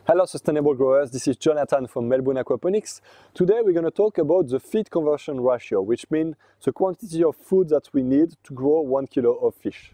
Hello sustainable growers, this is Jonathan from Melbourne Aquaponics. Today we're going to talk about the feed conversion ratio, which means the quantity of food that we need to grow 1 kilo of fish.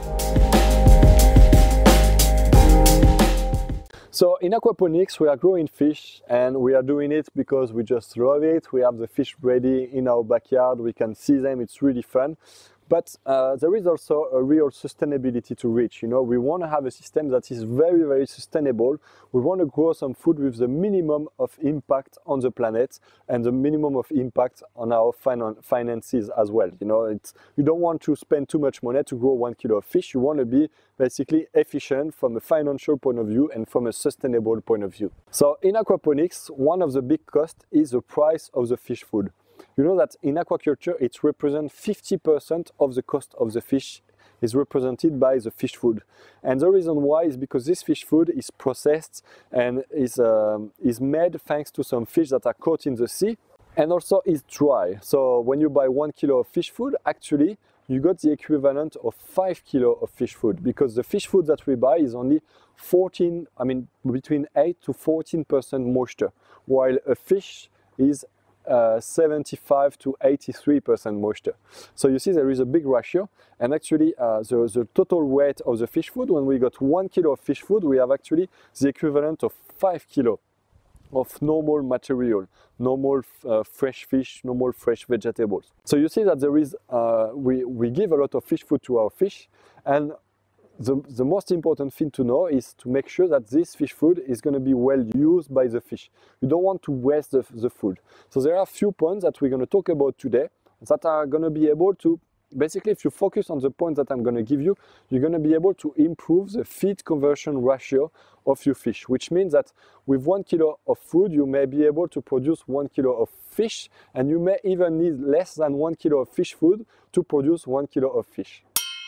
So in aquaponics we are growing fish and we are doing it because we just love it. We have the fish ready in our backyard, we can see them, it's really fun. But there is also a real sustainability to reach. You know, we want to have a system that is very, very sustainable. We want to grow some food with the minimum of impact on the planet and the minimum of impact on our finances as well. You know, you don't want to spend too much money to grow 1 kilo of fish. You want to be basically efficient from a financial point of view and from a sustainable point of view. So in aquaponics, one of the big costs is the price of the fish food. You know that in aquaculture it represents 50% of the cost of the fish is represented by the fish food. And the reason why is because this fish food is processed and is made thanks to some fish that are caught in the sea, and also is dry. So when you buy 1 kilo of fish food, actually you got the equivalent of 5 kilo of fish food, because the fish food that we buy is only between 8 to 14% moisture, while a fish is 75 to 83% moisture. So you see there is a big ratio, and actually the total weight of the fish food, when we got 1 kilo of fish food, we have actually the equivalent of 5 kilo of normal material, normal fresh fish, normal fresh vegetables. So you see that there is, we give a lot of fish food to our fish, and the most important thing to know is to make sure that this fish food is going to be well used by the fish. You don't want to waste the food. So there are a few points that we're going to talk about today that are going to be able to, basically if you focus on the points that I'm going to give you, you're going to be able to improve the feed conversion ratio of your fish, which means that with 1 kilo of food you may be able to produce 1 kilo of fish, and you may even need less than 1 kilo of fish food to produce 1 kilo of fish.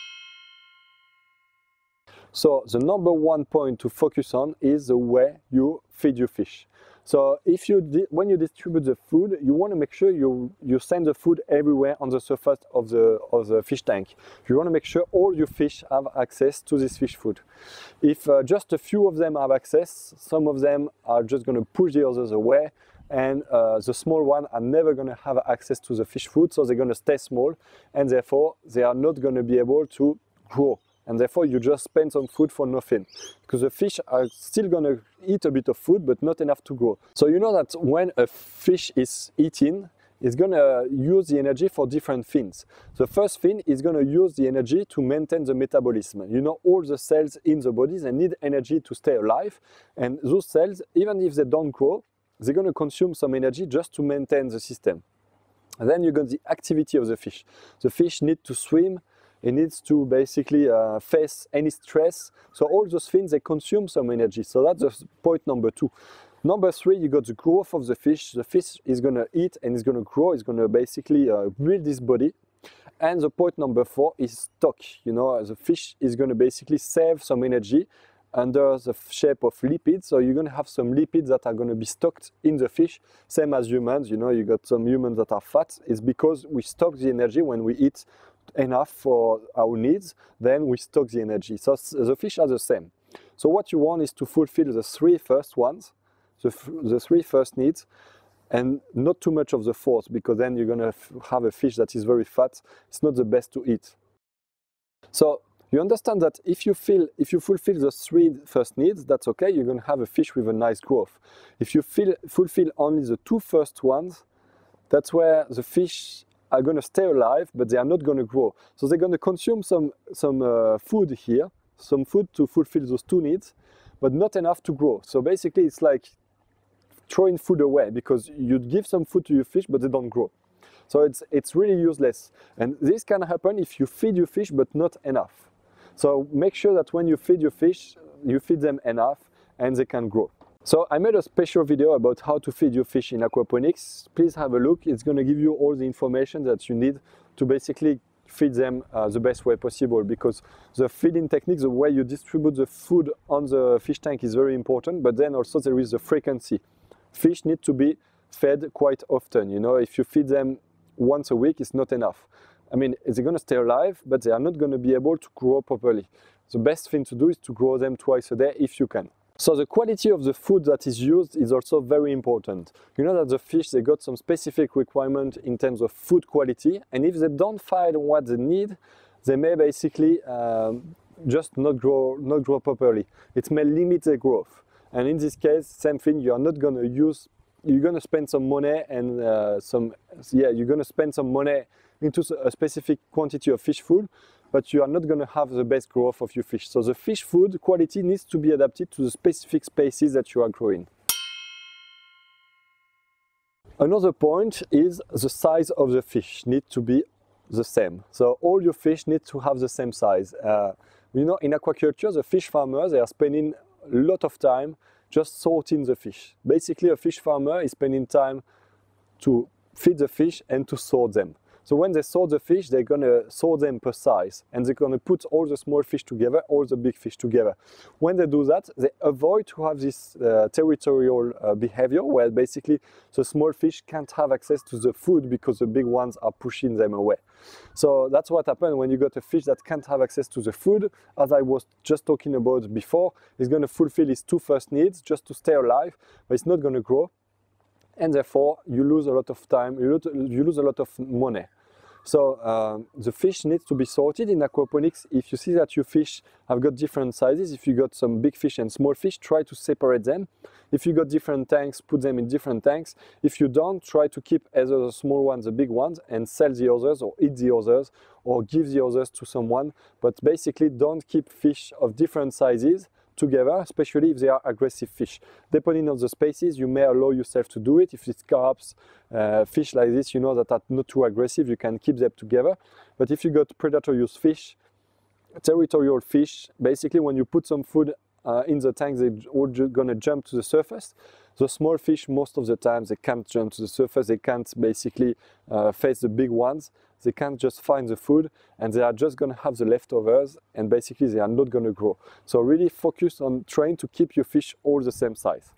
So the number one point to focus on is the way you feed your fish. So when you distribute the food, you want to make sure you send the food everywhere on the surface of the fish tank. You want to make sure all your fish have access to this fish food. If just a few of them have access, some of them are just going to push the others away, and the small ones are never going to have access to the fish food, so they're going to stay small, and therefore they are not going to be able to grow. And therefore you just spend some food for nothing, because the fish are still going to eat a bit of food but not enough to grow. So you know that when a fish is eating, it's going to use the energy for different things. The first thing is going to use the energy to maintain the metabolism. You know, all the cells in the body, they need energy to stay alive, and those cells, even if they don't grow, they're going to consume some energy just to maintain the system. And then you got the activity of the fish. The fish needs to swim. It needs to basically face any stress. So all those things, they consume some energy. So that's point number 2. Number 3, you got the growth of the fish. The fish is going to eat and it's going to grow. It's going to basically build this body. And the point number 4 is stock. You know, the fish is going to basically save some energy under the shape of lipids. So you're going to have some lipids that are going to be stocked in the fish, same as humans. You know, you got some humans that are fat. It's because we stock the energy when we eat enough for our needs, then we stock the energy. So the fish are the same. So what you want is to fulfill the 3 first ones, the 3 first needs, and not too much of the 4th, because then you're going to have a fish that is very fat. It's not the best to eat. So you understand that if you fulfill the 3 first needs, that's okay. You're going to have a fish with a nice growth. If you fulfill only the 2 first ones, that's where the fish are going to stay alive, but they are not going to grow. So they're going to consume some food here, some food to fulfill those 2 needs, but not enough to grow. So basically it's like throwing food away, because you give some food to your fish, but they don't grow. So it's really useless. And this can happen if you feed your fish, but not enough. So make sure that when you feed your fish, you feed them enough and they can grow. So I made a special video about how to feed your fish in aquaponics. Please have a look. It's going to give you all the information that you need to basically feed them the best way possible, because the feeding technique, the way you distribute the food on the fish tank is very important, but then also there is the frequency. Fish need to be fed quite often. You know, if you feed them once a week, it's not enough. I mean, they're going to stay alive, but they are not going to be able to grow properly. The best thing to do is to grow them twice a day if you can. So the quality of the food that is used is also very important. You know that the fish, they got some specific requirement in terms of food quality, and if they don't find what they need, they may basically just not grow properly. It may limit their growth. And in this case, same thing, you are not going to use, you're going to spend some money and you're going to spend some money into a specific quantity of fish food, but you are not going to have the best growth of your fish. So the fish food quality needs to be adapted to the specific species that you are growing. Another point is the size of the fish needs to be the same. So all your fish need to have the same size. You know, in aquaculture, the fish farmers, they are spending a lot of time just sorting the fish. Basically, a fish farmer is spending time to feed the fish and to sort them. So when they sort the fish, they're going to sort them per size, and they're going to put all the small fish together, all the big fish together. When they do that, they avoid to have this territorial behavior where basically the small fish can't have access to the food because the big ones are pushing them away. So that's what happens when you got a fish that can't have access to the food. As I was just talking about before, it's going to fulfill its two first needs just to stay alive, but it's not going to grow. And therefore you lose a lot of time, you lose a lot of money. So the fish needs to be sorted in aquaponics. If you see that your fish have got different sizes, if you got some big fish and small fish, try to separate them. If you got different tanks, put them in different tanks. If you don't, try to keep either the small ones, the big ones, and sell the others or eat the others or give the others to someone. But basically don't keep fish of different sizes together, especially if they are aggressive fish. Depending on the species, you may allow yourself to do it. If it's carps, fish like this, you know that are not too aggressive, you can keep them together. But if you got predator-use fish, territorial fish, basically when you put some food in the tank, they're all gonna jump to the surface. The small fish, most of the time, they can't jump to the surface, they can't basically face the big ones. They can't just find the food, and they are just going to have the leftovers, and basically they are not going to grow. So really focus on trying to keep your fish all the same size.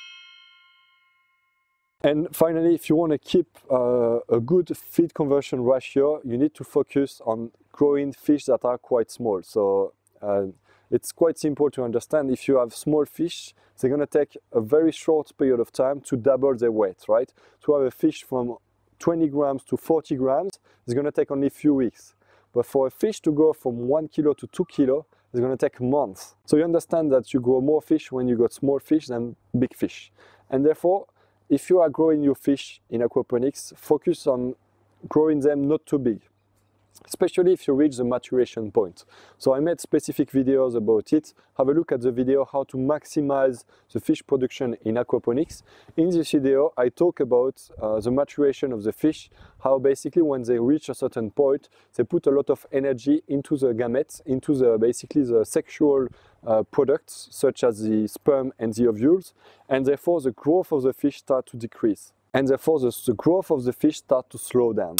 And finally, if you want to keep a good feed conversion ratio, you need to focus on growing fish that are quite small. So it's quite simple to understand. If you have small fish, they're going to take a very short period of time to double their weight, right? To have a fish from 20 grams to 40 grams, it's going to take only a few weeks. But for a fish to go from 1 kilo to 2 kilo, it's going to take months. So you understand that you grow more fish when you got small fish than big fish. And therefore, if you are growing your fish in aquaponics, focus on growing them not too big, especially if you reach the maturation point. So I made specific videos about it. Have a look at the video how to maximize the fish production in aquaponics. In this video, I talk about the maturation of the fish, how basically when they reach a certain point, they put a lot of energy into the gametes, into the basically the sexual products such as the sperm and the ovules, and therefore the growth of the fish starts to decrease. And therefore the growth of the fish starts to slow down.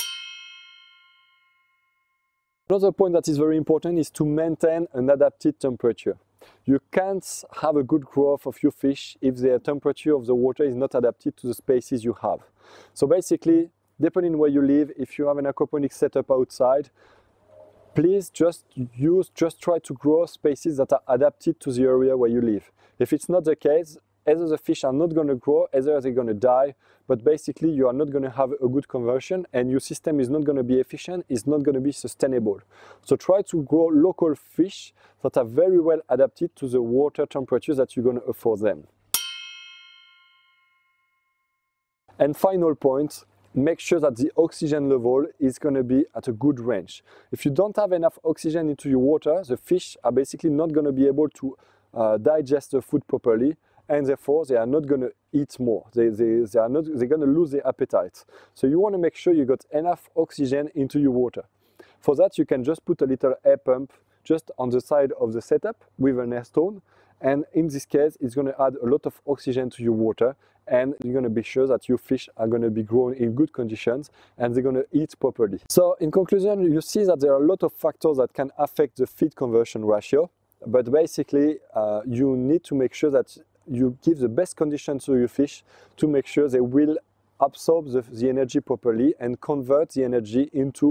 Another point that is very important is to maintain an adapted temperature. You can't have a good growth of your fish if the temperature of the water is not adapted to the spaces you have. So basically, depending where you live, if you have an aquaponics setup outside, please just try to grow spaces that are adapted to the area where you live. If it's not the case, either the fish are not going to grow, either they're going to die, but basically you are not going to have a good conversion and your system is not going to be efficient, it's not going to be sustainable. So try to grow local fish that are very well adapted to the water temperatures that you're going to afford them. And final point, make sure that the oxygen level is going to be at a good range. If you don't have enough oxygen into your water, the fish are basically not going to be able to digest the food properly, and therefore they are not going to eat more. They're going to lose their appetite. So you want to make sure you got enough oxygen into your water. For that, you can just put a little air pump just on the side of the setup with an air stone, and in this case it's going to add a lot of oxygen to your water, and you're going to be sure that your fish are going to be grown in good conditions and they're going to eat properly. So in conclusion, you see that there are a lot of factors that can affect the feed conversion ratio, but basically you need to make sure that you give the best conditions to your fish to make sure they will absorb the energy properly and convert the energy into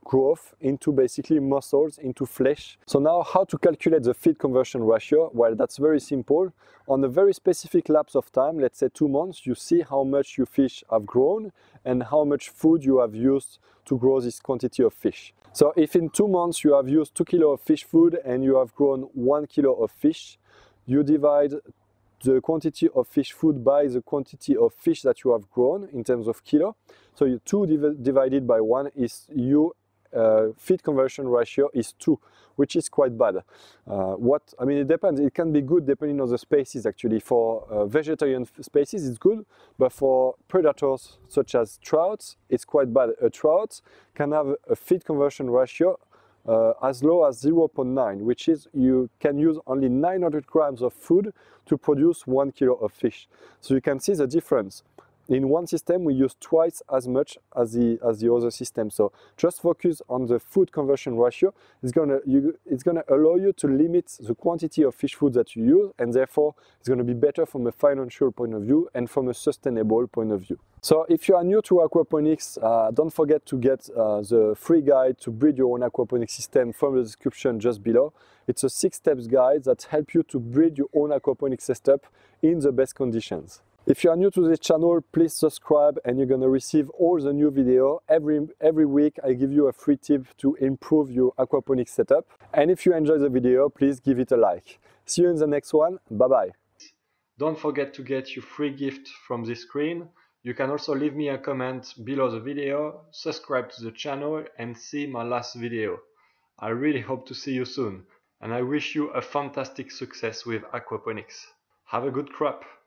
growth into basically muscles, into flesh. So now how to calculate the feed conversion ratio? Well, that's very simple. On a very specific lapse of time, let's say 2 months, you see how much your fish have grown and how much food you have used to grow this quantity of fish. So if in 2 months you have used 2 kilos of fish food and you have grown 1 kilo of fish, you divide the quantity of fish food by the quantity of fish that you have grown in terms of kilo. So 2 divided by 1 is your feed conversion ratio is 2, which is quite bad. It depends. It can be good depending on the species actually. For vegetarian species it's good, but for predators such as trouts, it's quite bad. A trout can have a feed conversion ratio as low as 0.9, which is you can use only 900 grams of food to produce 1 kilo of fish. So you can see the difference. In one system, we use twice as much as the other system. So just focus on the food conversion ratio. It's gonna allow you to limit the quantity of fish food that you use, and therefore it's gonna be better from a financial point of view and from a sustainable point of view. So if you are new to aquaponics, don't forget to get the free guide to build your own aquaponics system from the description just below. It's a 6-step guide that helps you to build your own aquaponics setup in the best conditions. If you are new to this channel, please subscribe and you're going to receive all the new videos. Every week I give you a free tip to improve your aquaponics setup. And if you enjoy the video, please give it a like. See you in the next one. Bye-bye. Don't forget to get your free gift from this screen. You can also leave me a comment below the video, subscribe to the channel and see my last video. I really hope to see you soon and I wish you a fantastic success with aquaponics. Have a good crop!